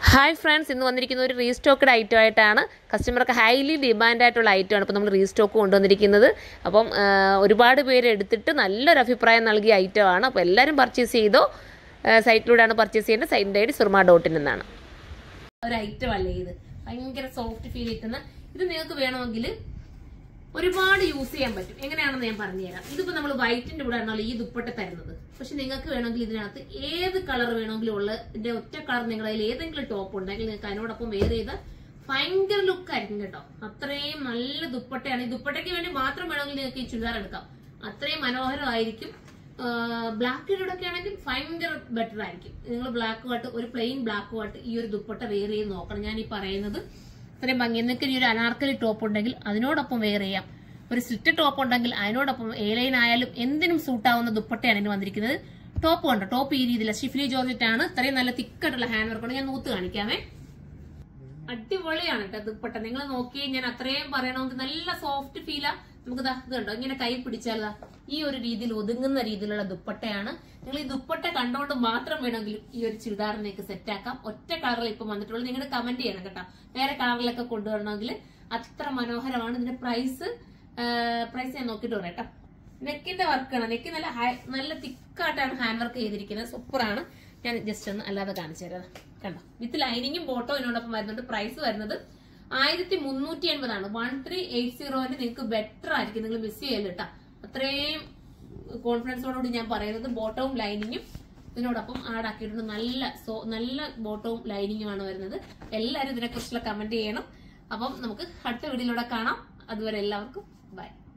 Hi friends, ഇന്ന് വന്നിരിക്കുന്ന ഒരു റീസ്റ്റോക്ക്ഡ് ഐറ്റം ആയിട്ടാണ്. കസ്റ്റമർക്ക് ഹൈലി ഡിമാൻഡ് ആയിട്ടുള്ള ഐറ്റമാണ് ഇപ്പോൾ നമ്മൾ റീസ്റ്റോക്ക് കൊണ്ടുവന്നിരിക്കുന്നത്. അപ്പം ഒരുപാട് പേര് എടുത്തിട്ട് നല്ലൊരു അഭിപ്രായം നൽകിയ ഐറ്റമാണ്. അപ്പോൾ എല്ലാവരും പർച്ചേസ് ചെയ്തോ. സൈറ്റിലൂടെയാണ് പർച്ചേസ് ചെയ്യേണ്ടത്. സൈറ്റിൻ്റെ ഐഡി surma.in എന്നാണ്. ഒരു ഐറ്റം അല്ലേ ഇത്, ഭയങ്കര സോഫ്റ്റ് ഫീൽ കിട്ടുന്ന. ഇത് നിങ്ങൾക്ക് വേണമെങ്കിൽ ഒരുപാട് യൂസ് ചെയ്യാൻ പറ്റും. എങ്ങനെയാണെന്ന് ഞാൻ പറഞ്ഞുതരാം. ഇതിപ്പോൾ നമ്മൾ വൈറ്റിന്റെ കൂടെ ആണല്ലോ ഈ ദുപ്പട്ട തരുന്നത്. പക്ഷെ നിങ്ങൾക്ക് വേണമെങ്കിൽ ഇതിനകത്ത് ഏത് കളർ വേണമെങ്കിലും ഉള്ളതിന്റെ ഒറ്റ കളർ നിങ്ങളുടെ കയ്യിൽ ഏതെങ്കിലും ടോപ്പ് ഉണ്ടെങ്കിൽ നിങ്ങൾക്ക് അതിനോടൊപ്പം വെയർ ചെയ്ത് ഭയങ്കര ലുക്ക് ആയിരിക്കും കേട്ടോ. അത്രയും നല്ല ദുപ്പട്ടയാണ്. ഈ ദുപ്പട്ടയ്ക്ക് വേണ്ടി മാത്രം വേണമെങ്കിൽ നിങ്ങൾക്ക് ഈ ചുരിദാർ എടുക്കാം. അത്രയും മനോഹരമായിരിക്കും. ബ്ലാക്കിനോട് ഒക്കെ ആണെങ്കിൽ ഭയങ്കര ബെറ്റർ ആയിരിക്കും. നിങ്ങൾ ബ്ലാക്കുമായിട്ട് ഒരു പ്ലെയിൻ ബ്ലാക്കുമായിട്ട് ഈ ഒരു ദുപ്പട്ട വെയർ ചെയ്ത് നോക്കണം. ഞാൻ ഈ പറയുന്നത് അത്രയും ഭംഗി. നിങ്ങൾക്ക് ഇനി ഒരു അനാർക്കലി ടോപ്പ് ഉണ്ടെങ്കിൽ അതിനോടൊപ്പം വെയർ ചെയ്യാം. ഒരു സ്ലിറ്റ് ടോപ്പ് ഉണ്ടെങ്കിൽ അതിനോടൊപ്പം എ ലൈൻ ആയാലും എന്തിനും സൂട്ടാവുന്ന ദുപ്പട്ടയാണ് ഇതിന് വന്നിരിക്കുന്നത്. ടോപ്പ് കണ്ടോ, ടോപ്പ് ഈ രീതിയില ഷിഫ്ലി ജോർജറ്റ് ആണ്. ഇത്രയും നല്ല തിക്കായിട്ടുള്ള ഹാൻഡ് വർക്കാണ്. ഞാൻ നൂത്ത് കാണിക്കാമേ. അടിപൊളിയാണ് കേട്ടോ ദുപ്പട്ട. നിങ്ങൾ നോക്കി, ഞാൻ അത്രയും പറയണമെങ്കിൽ നല്ല സോഫ്റ്റ് ഫീലാ. നമുക്ക് ഇത് കണ്ടോ, ഇങ്ങനെ കൈ പിടിച്ചാൽ ഈ ഒരു രീതിയിൽ ഒതുങ്ങുന്ന രീതിയിലുള്ള ദുപ്പട്ടയാണ്. നിങ്ങൾ ഈ ദുപ്പട്ട കണ്ടുകൊണ്ട് മാത്രം വേണമെങ്കിൽ ഈ ഒരു ചുരിദാറിലേക്ക് സെറ്റ് ആക്കാം. ഒറ്റ കളറിൽ ഇപ്പൊ വന്നിട്ടുള്ളൂ. നിങ്ങൾ കമന്റ് ചെയ്യണം കേട്ടോ. വേറെ കളറിലൊക്കെ കൊണ്ടുവരണമെങ്കിൽ അത്ര മനോഹരമാണ്. ഇതിന്റെ പ്രൈസ് ഞാൻ നോക്കിയിട്ട് പറയാം കേട്ടോ. നെക്കിന്റെ വർക്കാണ്. നെക്ക് നല്ല തിക്കായിട്ടാണ് ഹാൻഡ് വർക്ക് ചെയ്തിരിക്കുന്നത്. സൂപ്പറാണ്. ഞാൻ ജസ്റ്റ് ഒന്ന് അല്ലാതെ കാണിച്ചു തരാം. കണ്ടോ, വിത്ത് ലൈനിങ്ങും ബോട്ടോ ഇതിനോടൊപ്പം വരുന്നുണ്ട്. പ്രൈസ് വരുന്നത് 1380 1380 നിങ്ങൾക്ക് ബെറ്റർ ആയിരിക്കും. നിങ്ങൾ മിസ് ചെയ്യല്ല കേട്ടോ. അത്രയും കോൺഫിഡൻസോടുകൂടി ഞാൻ പറയുന്നത്. ബോട്ടവും ലൈനിങ്ങും ഇതിനോടൊപ്പം ആഡ് ആക്കിയിട്ടുണ്ട്. നല്ല ബോട്ടവും ലൈനിങ്ങുമാണ് വരുന്നത്. എല്ലാവരും ഇതിനെക്കുറിച്ചുള്ള കമന്റ് ചെയ്യണം. അപ്പം നമുക്ക് അടുത്ത വീഡിയോയിലൂടെ കാണാം. അതുവരെ എല്ലാവർക്കും ബൈ.